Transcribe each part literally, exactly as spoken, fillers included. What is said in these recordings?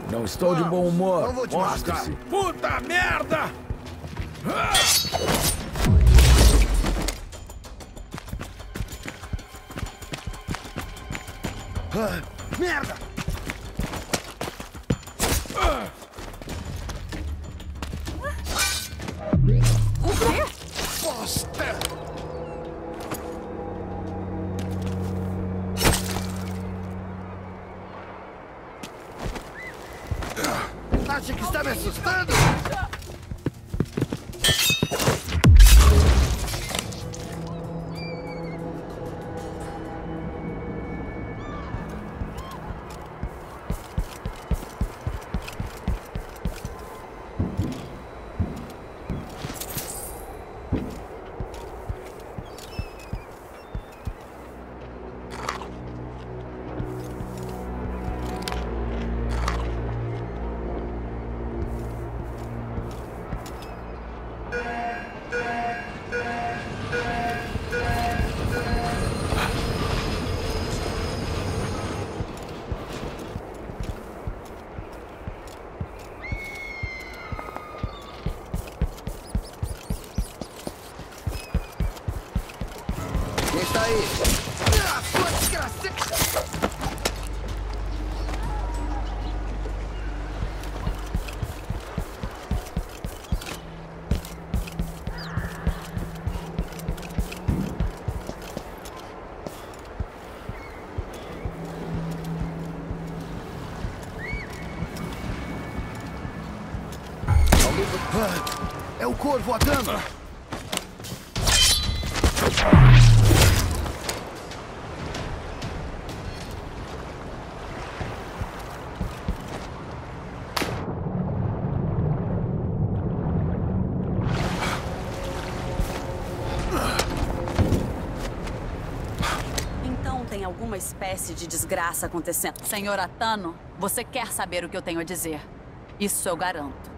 Não estou de bom humor. Não vou te machucar. Mostre-se. Puta merda! Ah! Ah, merda! O quê? Bosta! Acha que está me assustando? Quem está aí? Ah, sua desgraça! Ah, é o corvo atando! Então tem alguma espécie de desgraça acontecendo. Senhor Atano, você quer saber o que eu tenho a dizer. Isso eu garanto.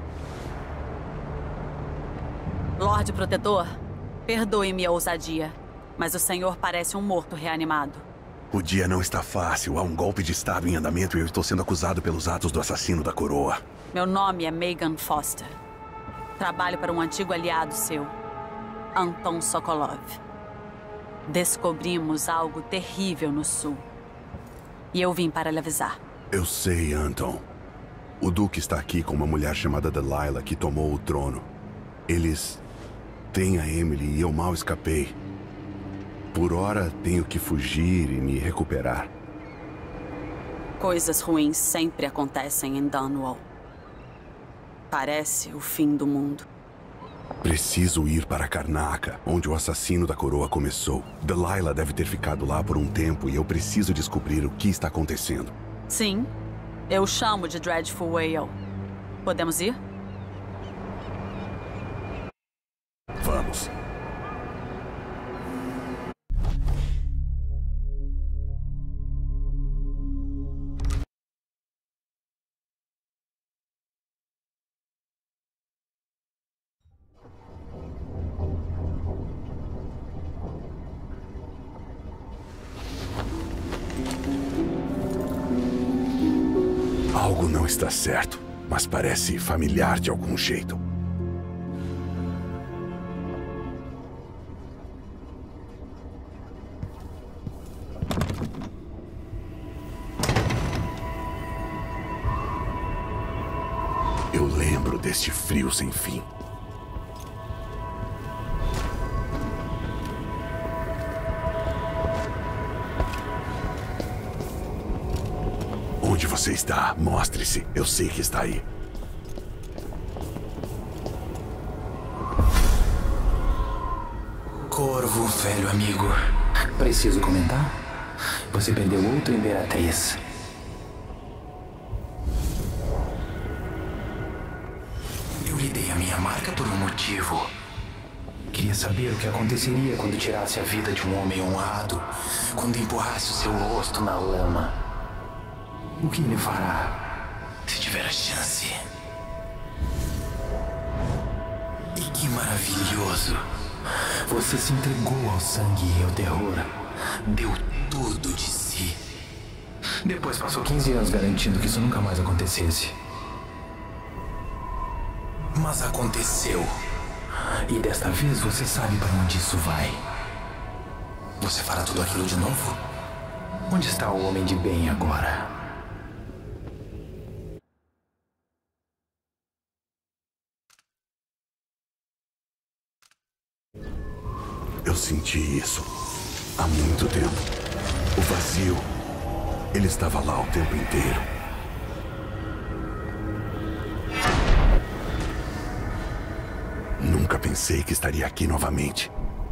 Lorde Protetor, perdoe-me a ousadia, mas o senhor parece um morto reanimado. O dia não está fácil. Há um golpe de estado em andamento e eu estou sendo acusado pelos atos do assassino da coroa. Meu nome é Megan Foster. Trabalho para um antigo aliado seu, Anton Sokolov. Descobrimos algo terrível no sul. E eu vim para lhe avisar. Eu sei, Anton. O Duque está aqui com uma mulher chamada Delilah que tomou o trono. Eles têm a Emily e eu mal escapei. Por hora, tenho que fugir e me recuperar. Coisas ruins sempre acontecem em Dunwall. Parece o fim do mundo. Preciso ir para Karnaca, onde o assassino da coroa começou. Delilah deve ter ficado lá por um tempo e eu preciso descobrir o que está acontecendo. Sim, eu chamo de Dreadful Whale. Podemos ir? Vamos. Algo não está certo, mas parece familiar de algum jeito. Eu lembro deste frio sem fim. Onde você está? Mostre-se. Eu sei que está aí. Corvo, velho amigo. Preciso comentar? Você perdeu outra Imperatriz. Eu lhe dei a minha marca por um motivo. Queria saber o que aconteceria quando tirasse a vida de um homem honrado, quando empurrasse o seu rosto na lama. O que ele fará se tiver a chance? E que maravilhoso! Você se entregou ao sangue e ao terror. Deu tudo de si. Depois passou quinze anos garantindo que isso nunca mais acontecesse. Mas aconteceu. E desta vez você sabe para onde isso vai. Você fará tudo aquilo de novo? Onde está o homem de bem agora? Eu senti isso há muito tempo. O vazio. Ele estava lá o tempo inteiro. Nunca pensei que estaria aqui novamente.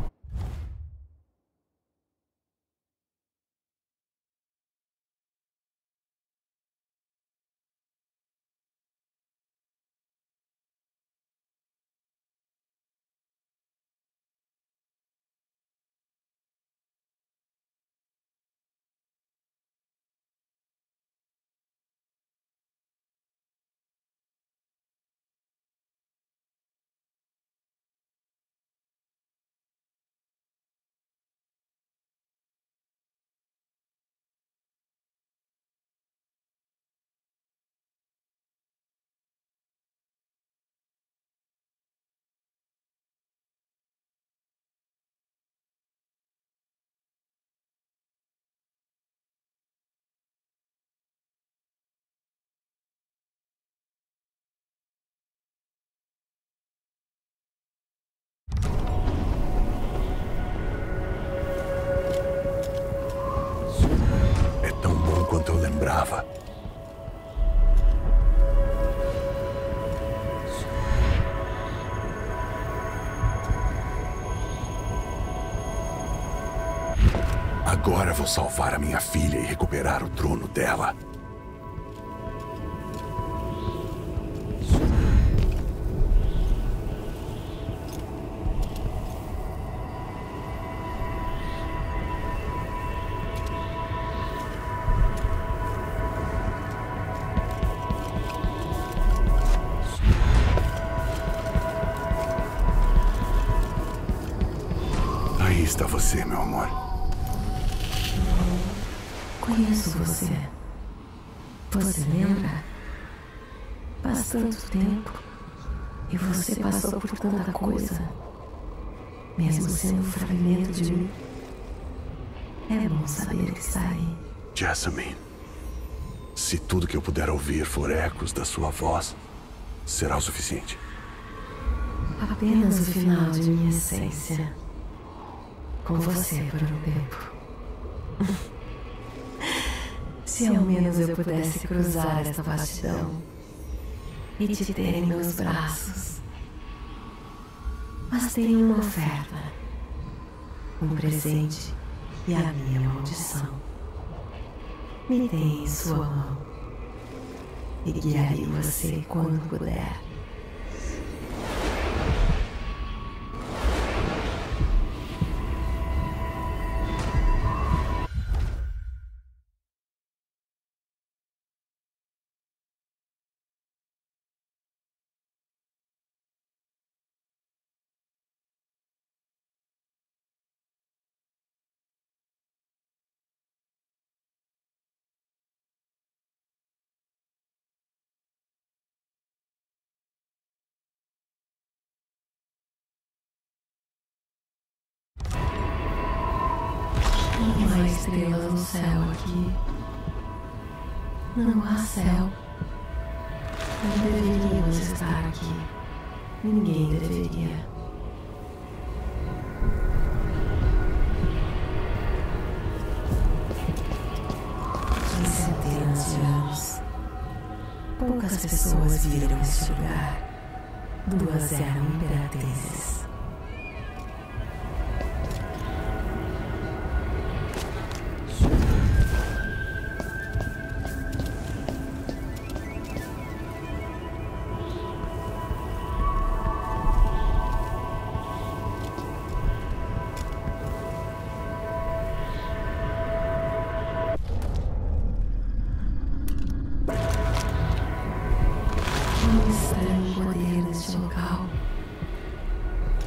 Quanto eu lembrava. Agora vou salvar a minha filha e recuperar o trono dela. Aí está você, meu amor. Conheço você. Você lembra? Faz tanto tempo. E você passou por tanta coisa. Mesmo sendo um fragmento de mim. É bom saber que está aí. Jessamine, se tudo que eu puder ouvir for ecos da sua voz, será o suficiente. Apenas o final de minha essência. Com você por um tempo. Se ao menos eu pudesse cruzar esta vastidão e te ter em meus braços. Mas tenho uma oferta, um presente e a minha maldição. Me dê em sua mão e guiarei você quando puder. Não há estrelas no céu aqui. Não há céu. Não deveríamos estar aqui. Ninguém deveria. Em centenas de anos, poucas pessoas viram este lugar. Duas eram imperatrizes. Um estranho poder neste local.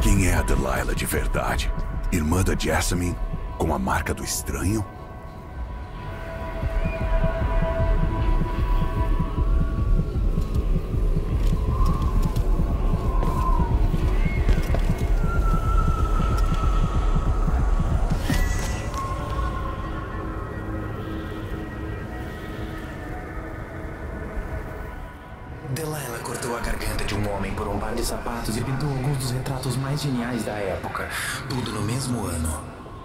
Quem é a Delilah de verdade? Irmã da Jessamine, com a marca do estranho? Delilah cortou a garganta de um homem por um par de sapatos e pintou alguns dos retratos mais geniais da época. Tudo no mesmo ano.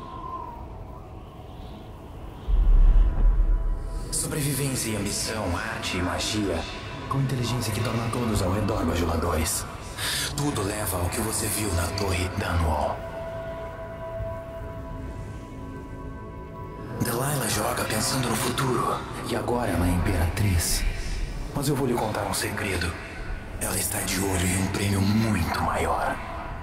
Sobrevivência e ambição, arte e magia, com inteligência que torna todos ao redor bajuladores. Tudo leva ao que você viu na Torre Dunwall. Delilah joga pensando no futuro, e agora ela é imperatriz. Mas eu vou lhe contar um segredo. Ela está de olho em um prêmio muito maior.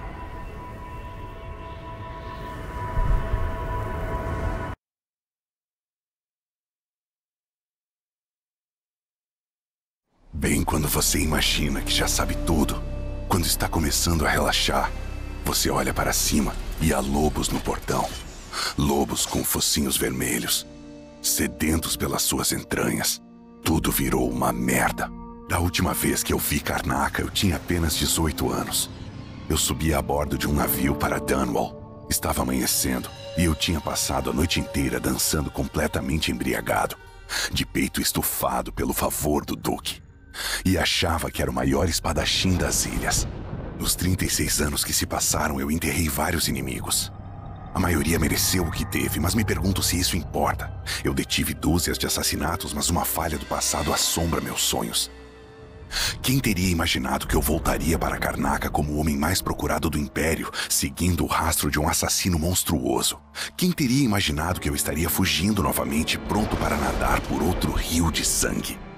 Bem quando você imagina que já sabe tudo, quando está começando a relaxar, você olha para cima e há lobos no portão. Lobos com focinhos vermelhos, sedentos pelas suas entranhas. Tudo virou uma merda. Da última vez que eu vi Karnaca, eu tinha apenas dezoito anos. Eu subia a bordo de um navio para Dunwall. Estava amanhecendo e eu tinha passado a noite inteira dançando completamente embriagado, de peito estufado pelo favor do Duque. E achava que era o maior espadachim das ilhas. Nos trinta e seis anos que se passaram, eu enterrei vários inimigos. A maioria mereceu o que teve, mas me pergunto se isso importa. Eu detive dúzias de assassinatos, mas uma falha do passado assombra meus sonhos. Quem teria imaginado que eu voltaria para Karnaca como o homem mais procurado do Império, seguindo o rastro de um assassino monstruoso? Quem teria imaginado que eu estaria fugindo novamente, pronto para nadar por outro rio de sangue?